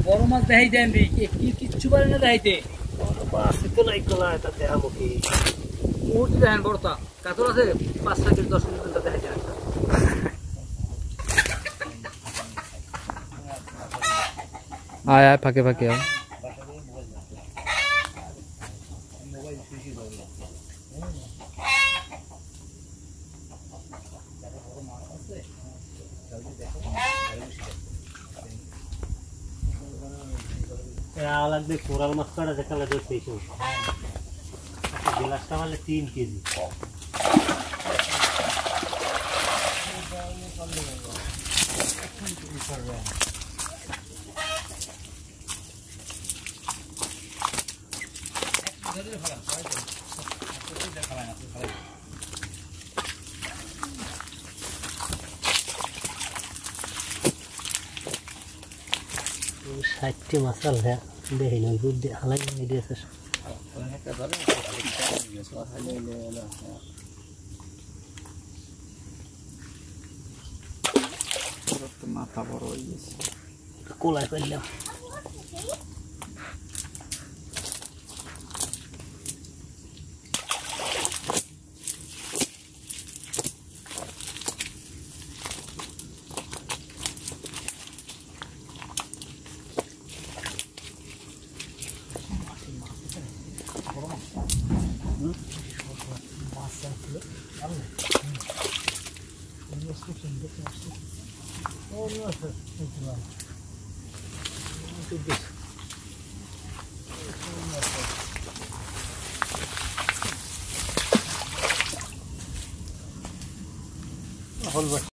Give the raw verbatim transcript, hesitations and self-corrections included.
বড় মাছ দেখাই দেন রে কি কিচ্ছু পারে না দেখাইতে মাছ তো নাই কলা এটা দেখাবো কি উঠ দেখেন বড়টা কাতল আছে পাঁচ ছয় কেজি দশ কেজি পর্যন্ত দেখাই দেন আয় আয় ফাঁকে ফাঁকে আয় লাগবে কোরাল মাছ কাটা দেখালে ধরতে গ্লাসটা মারলে তিন কেজি ষাটটি মাসাল হ্যাঁ দেখি না দুধ দিয়ে হালাই দিয়েছে মাথা বড় হয়ে গেছে কোলায় ফেললাম